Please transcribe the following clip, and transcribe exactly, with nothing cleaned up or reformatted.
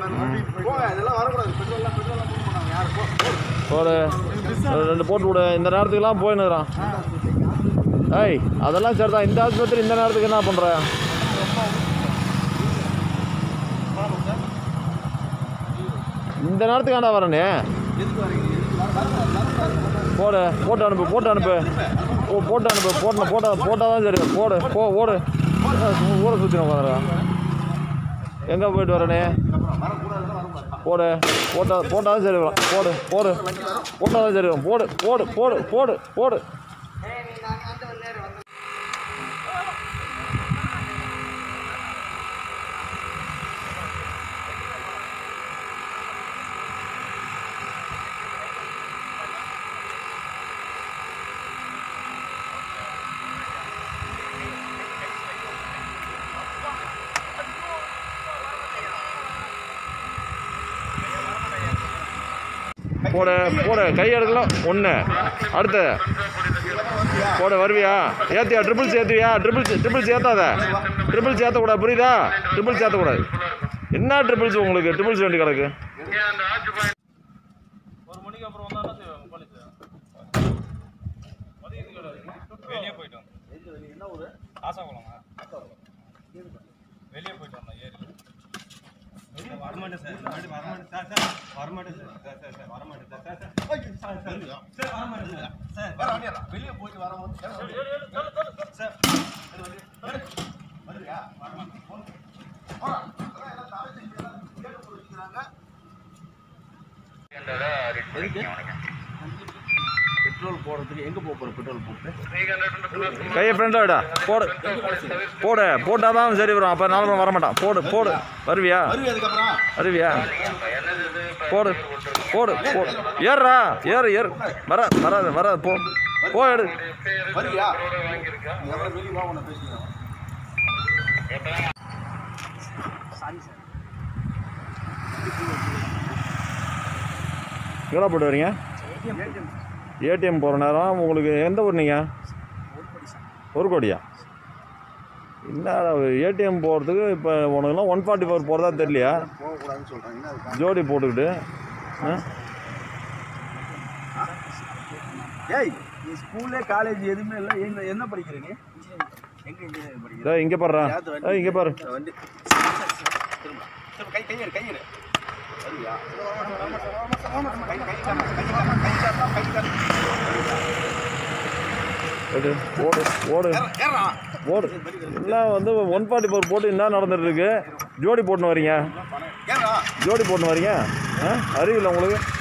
ஒரு ரெண்டு போட்டு விடு. இந்த நேரத்துக்குலாம் போயின்னுறான். ஏய் அதெல்லாம் சரிதான். இந்த ஆஸ்பத்திரி இந்த நேரத்துக்கு என்ன பண்ணுற? இந்த நேரத்துக்கு ஆண்டா வரனே. போடு போட்டு அனுப்பு போட்டு அனுப்பு ஓ போட்டு அனுப்பு போட்டணும் போட்டா போட்டால் தான் சரி. போடு போ ஓடு. ஊரை சுற்றி உட்காந்துருக்கான். எங்கே போயிட்டு வரனே? போடு போட்டா போட்டால் தான் சரி வரும். போடு போடு போட்டால் தான் சரி வரும். போடு போடு போடு போடு போடு. போட போட கை எடுக்கலாம். ஒன்று அடுத்து போட வருவியா? ஏற்றியா? ட்ரிபிள்ஸ் ஏற்றுவியா? ட்ரிபிள்ஸ் ட்ரிபிள்ஸ் ஏற்றாத. ட்ரிபிள்ஸ் ஏற்றக்கூடாது புரியுதா? ட்ரிபிள்ஸ் ஏற்றக்கூடாது. என்ன ட்ரிபிள்ஸ் உங்களுக்கு? ட்ரிபிள்ஸ் வேண்டி கிடக்கு. ஒரு மணிக்கு அப்புறம் வந்தா வெளியே போயிட்டோம். என்ன ஊர்? ஆசாகுளமா? வெளியே போயிட்டு வந்தோம். ஏறி வரமாட்டேன் சார். வரமாட்டேன் சார். சார் வரமாட்டேன் சார். சார் சார் சார் வரமாட்டேன் சார். சார் சார் சார் வரமாட்டேன் சார். சார் வர வண்டியா? வெளியே போயிட்டு வரும்போது சார் சார் வருவியா? வரமாட்டேன். போடா. அதான் எல்லாம் தலை செஞ்சு எல்லாம் கேட்டு போட்டுக்கிறாங்க. என்னடா ரிட் பண்ணிக்கங்க. பெட்ரோல் போடுறதுக்கு எங்கே போக போகிற? பெட்ரோல் போட்டு கையை ஃப்ரெண்டோடா போடு போடு போட்டால் தான் சரி வரும். அப்போ நாலு மணி வரமாட்டான். போடு போடு. வருவியா? வருவியா? போடு போடு போடு. ஏறுறா ஏறு ஏறு. வர வராது வராது. போ போ எடு. எவ்வளோ போட்டு வரீங்க? ஏடிஎம் போகிற நேரம் உங்களுக்கு எந்த ஊர்? நீங்கள் ஒரு கோடியா? என்ன ஏடிஎம் போகிறதுக்கு இப்போ உனக்குலாம் ஒன் ஃபார்ட்டி ஃபோர் போகிறதா தெரியலையா? ஜோடி போட்டுக்கிட்டு ஏய் நீ ஸ்கூல்லே காலேஜ் எதுவுமே இல்லை. என்ன என்ன படிக்கிறீங்க? எங்கே இன்ஜினியரிங் படிக்கிறீங்க? ஏய் இங்கே பாருறா. ஏய் இங்கே பாரு. வண்டி கை கையெடு கையெடு. சரியா? ஓடு ஓடு ஓடு ஓடு. எல்லாம் வந்து ஒன் ஃபார்ட்டி ஃபோர் போட்டு என்ன நடந்துட்டு இருக்கு? ஜோடி போட்டுன்னு வரீங்க? ஜோடி போட்டுன்னு வரீங்க? ஆ அறிவில்லை உங்களுக்கு?